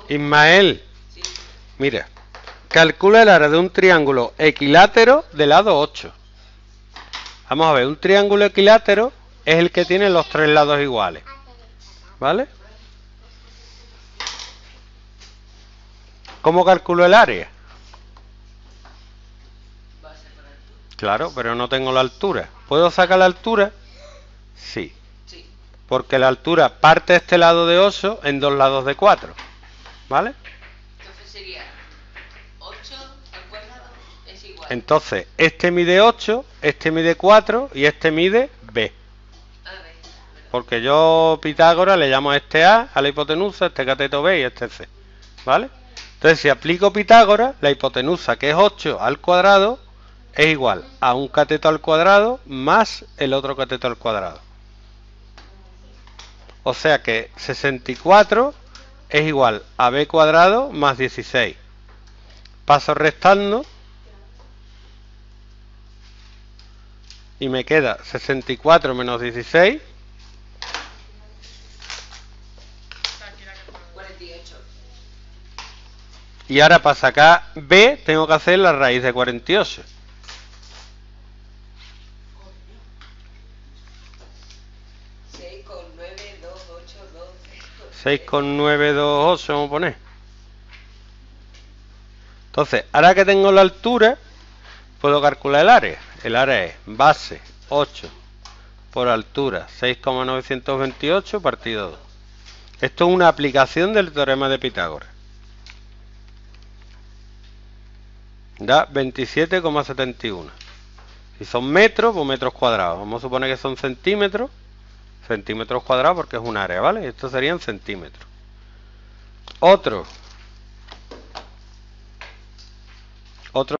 Ismael, mira, calcula el área de un triángulo equilátero de lado 8. Vamos a ver, un triángulo equilátero es el que tiene los tres lados iguales, ¿vale? ¿Cómo calculo el área? Claro, pero no tengo la altura. ¿Puedo sacar la altura? Sí. Porque la altura parte este lado de 8 en dos lados de 4. ¿Vale? Entonces sería 8 al cuadrado es igual. Entonces, este mide 8, este mide 4 y este mide B. Porque yo, Pitágoras, le llamo a este A la hipotenusa, este cateto B y este C. ¿Vale? Entonces, si aplico Pitágoras, la hipotenusa, que es 8 al cuadrado, es igual a un cateto al cuadrado más el otro cateto al cuadrado. O sea que 64 es igual a B cuadrado más 16. Paso restando y me queda 64 menos 16. 48. Y ahora para sacar B tengo que hacer la raíz de 48. 6,928 vamos a poner. Entonces, ahora que tengo la altura, puedo calcular el área. El área es base 8 por altura 6,928 partido 2. Esto es una aplicación del teorema de Pitágoras. Da 27,71. Si son metros, pues metros cuadrados. Vamos a suponer que son centímetros. Centímetros cuadrados porque es un área, ¿vale? Esto serían centímetros. Otro